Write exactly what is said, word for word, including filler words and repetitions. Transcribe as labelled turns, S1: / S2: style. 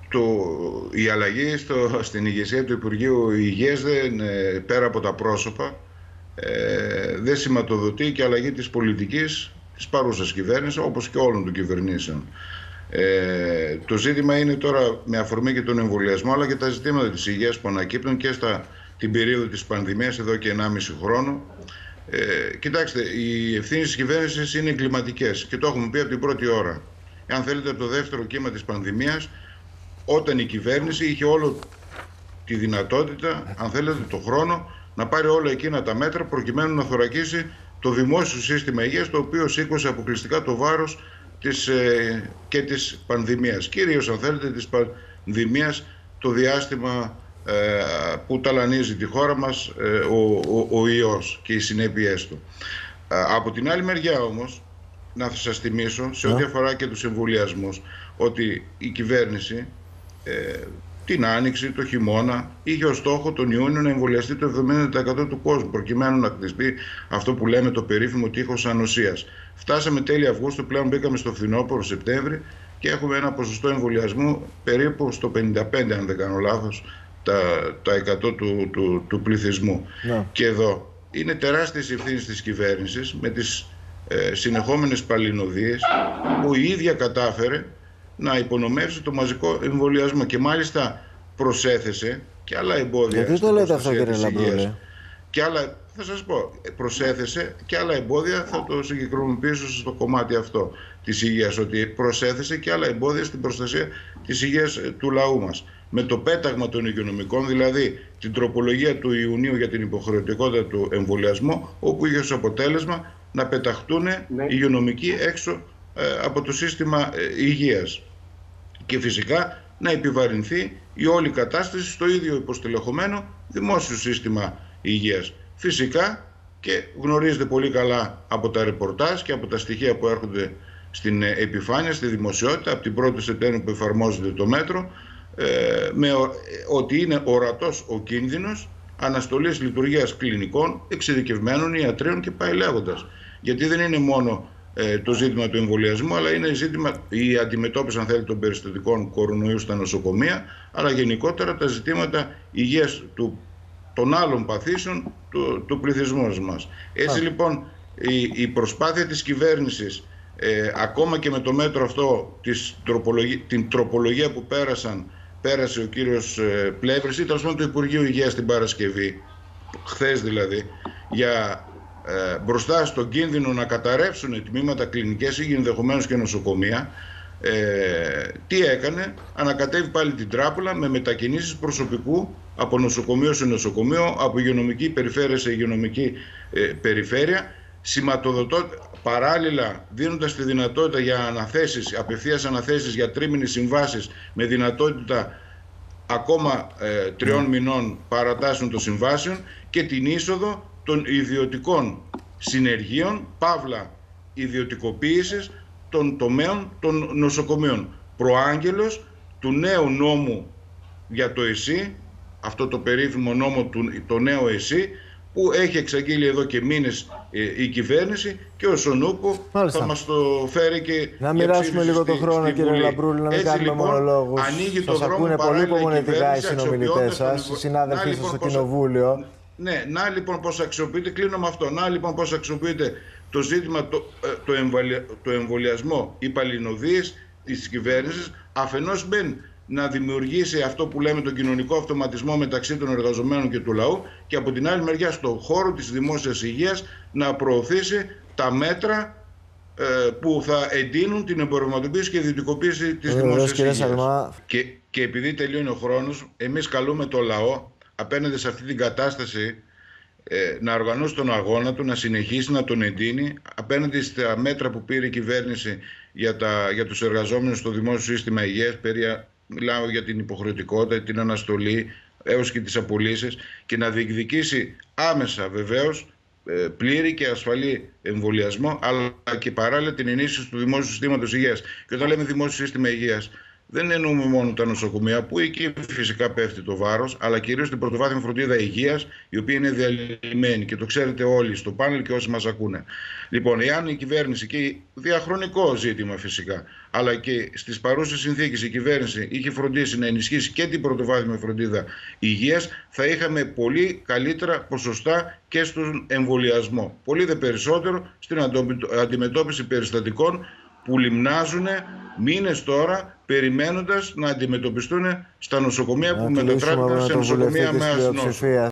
S1: το, η αλλαγή στο, στην ηγεσία του Υπουργείου Υγείας δεν, ε, πέρα από τα πρόσωπα, ε, δεν σηματοδοτεί και αλλαγή της πολιτικής της παρούσας κυβέρνησης, όπως και όλων των κυβερνήσεων. Ε, το ζήτημα είναι τώρα, με αφορμή και τον εμβολιασμό, αλλά και τα ζητήματα της υγείας που ανακύπτουν και στα, την περίοδο της πανδημίας, εδώ και ενάμιση χρόνο. Ε, κοιτάξτε, οι ευθύνες της κυβέρνησης είναι εγκληματικές και το έχουμε πει από την πρώτη ώρα. Αν θέλετε, από το δεύτερο κύμα της πανδημίας, όταν η κυβέρνηση είχε όλο τη δυνατότητα, αν θέλετε, το χρόνο, να πάρει όλα εκείνα τα μέτρα προκειμένου να θωρακίσει το δημόσιο σύστημα υγείας, το οποίο σήκωσε αποκλειστικά το βάρος της, ε, και της πανδημίας. Κυρίως, αν θέλετε, της πανδημίας, το διάστημα ε, που ταλανίζει τη χώρα μας ε, ο, ο, ο ιός και οι συνέπειές του. Ε, από την άλλη μεριά όμως, να σας θυμίσω, σε ό,τι αφορά και τους εμβολιασμούς, ότι η κυβέρνηση ε, την Άνοιξη, το χειμώνα, είχε ως στόχο τον Ιούνιο να εμβολιαστεί το εβδομήντα τοις εκατό του κόσμου, προκειμένου να κτιστεί αυτό που λέμε το περίφημο τείχος ανοσίας. Φτάσαμε τέλη Αυγούστου, πλέον μπήκαμε στο φθινόπωρο Σεπτέμβρη και έχουμε ένα ποσοστό εμβολιασμού περίπου στο πενήντα πέντε, αν δεν κάνω λάθος, τα, τα εκατό του, του, του πληθυσμού. Yeah. Και εδώ είναι τεράστιες ευθύνες της κυβέρνησης με τις ε, συνεχόμενες παλινοδίες που η ίδια κατάφερε να υπονομεύσει το μαζικό εμβολιασμό και μάλιστα προσέθεσε και άλλα εμπόδια.
S2: Γιατί το λέτε αυτό, κύριε Λαμπρούλη?
S1: Και άλλα, θα σας πω, προσέθεσε και άλλα εμπόδια, θα το συγκεκριμενοποιήσω στο κομμάτι αυτό της υγείας, ότι προσέθεσε και άλλα εμπόδια στην προστασία της υγείας του λαού μας. Με το πέταγμα των υγειονομικών, δηλαδή την τροπολογία του Ιουνίου για την υποχρεωτικότητα του εμβολιασμού, όπου είχε ως αποτέλεσμα να πεταχτούν ναι. οι υγειονομικοί έξω ε, από το σύστημα ε, υγείας. Και φυσικά να επιβαρυνθεί η όλη κατάσταση στο ίδιο υποστελεχωμένο δημόσιο σύστημα υγείας. Φυσικά, και γνωρίζετε πολύ καλά από τα ρεπορτάζ και από τα στοιχεία που έρχονται στην επιφάνεια, στη δημοσιότητα, από την πρώτη Σεπτέμβρη που εφαρμόζεται το μέτρο, ε, με, ε, ότι είναι ορατός ο κίνδυνος αναστολής λειτουργίας κλινικών, εξειδικευμένων ιατρίων και πάει λέγοντας. Γιατί δεν είναι μόνο ε, το ζήτημα του εμβολιασμού, αλλά είναι ζήτημα η αντιμετώπιση, αν θέλετε, των περιστατικών κορονοϊού στα νοσοκομεία, αλλά γενικότερα τα ζητήματα υγείας του, των άλλων παθήσεων του, του πληθυσμού μας. Έτσι λοιπόν η, η προσπάθεια της κυβέρνησης, ε, ακόμα και με το μέτρο αυτό, της τροπολογία, την τροπολογία που πέρασαν, πέρασε ο κύριος ε, Πλεύρης ή τέλος πάντων το Υπουργείο Υγείας την Παρασκευή, χθες δηλαδή, για ε, μπροστά στον κίνδυνο να καταρρεύσουν τμήματα κλινικές ή ενδεχομένως και νοσοκομεία, ε, τι έκανε? Ανακατεύει πάλι την τράπουλα με μετακινήσεις προσωπικού από νοσοκομείο σε νοσοκομείο, από υγειονομική περιφέρεια σε υγειονομική ε, περιφέρεια, σηματοδοτώ, παράλληλα δίνοντας τη δυνατότητα για αναθέσεις, απευθείας αναθέσεις για τρίμηνες συμβάσεις με δυνατότητα ακόμα ε, τριών μηνών παρατάσεων των συμβάσεων και την είσοδο των ιδιωτικών συνεργείων, παύλα ιδιωτικοποίησης των τομέων των νοσοκομείων. Προάγγελος του νέου νόμου για το ΕΣΥ, αυτό το περίφημο νόμο, του, το νέο ΕΣΥ, που έχει εξαγγείλει εδώ και μήνες ε, η κυβέρνηση και ο Σονούπο θα μας το φέρει και
S2: να μοιράσουμε λίγο τον χρόνο, κύριε Λαμπρούλη, να μην κάνουμε λοιπόν μονολόγους. Σας ακούνε πολύ υπομονετικά οι συνομιλητές σας, οι συνάδελφοί σας στο Κοινοβούλιο.
S1: Ναι, να λοιπόν πώς αξιοποιείται, κλείνω με αυτό, να λοιπόν πώς αξιοποιείται το ζήτημα, το, το, εμβολια, το εμβολιασμό, οι παλινοδίες της κυβέρνησης, αφενός μπεν να δημιουργήσει αυτό που λέμε τον κοινωνικό αυτοματισμό μεταξύ των εργαζομένων και του λαού, και από την άλλη μεριά στον χώρο της δημόσιας υγείας να προωθήσει τα μέτρα ε, που θα εντείνουν την εμπορευματοποίηση και ιδιωτικοποίηση της δημόσιας υγείας. Και, και επειδή τελειώνει ο χρόνος, εμείς καλούμε το λαό απέναντι σε αυτή την κατάσταση ε, να οργανώσει τον αγώνα του, να συνεχίσει να τον εντείνει απέναντι στα μέτρα που πήρε η κυβέρνηση για, τα, για τους εργαζόμενους στο δημόσιο σύστημα υγείας. Περί, μιλάω για την υποχρεωτικότητα, την αναστολή έως και τις απολύσεις, και να διεκδικήσει άμεσα βεβαίως ε, πλήρη και ασφαλή εμβολιασμό, αλλά και παράλληλα την ενίσχυση του δημόσιου συστήματος υγείας. Και όταν λέμε δημόσιο σύστημα υγείας, δεν εννοούμε μόνο τα νοσοκομεία, που εκεί φυσικά πέφτει το βάρος, αλλά κυρίως την πρωτοβάθμια φροντίδα υγείας, η οποία είναι διαλυμένη και το ξέρετε όλοι στο πάνελ και όσοι μας ακούνε. Λοιπόν, εάν η κυβέρνηση, και διαχρονικό ζήτημα φυσικά, αλλά και στις παρούσες συνθήκες η κυβέρνηση είχε φροντίσει να ενισχύσει και την πρωτοβάθμια φροντίδα υγείας, θα είχαμε πολύ καλύτερα ποσοστά και στον εμβολιασμό. Πολύ δε περισσότερο στην αντιμετώπιση περιστατικών που λιμνάζουν μήνες τώρα, περιμένοντας να αντιμετωπιστούν στα νοσοκομεία που μετατράπηκαν σε νοσοκομεία με ασθενώς.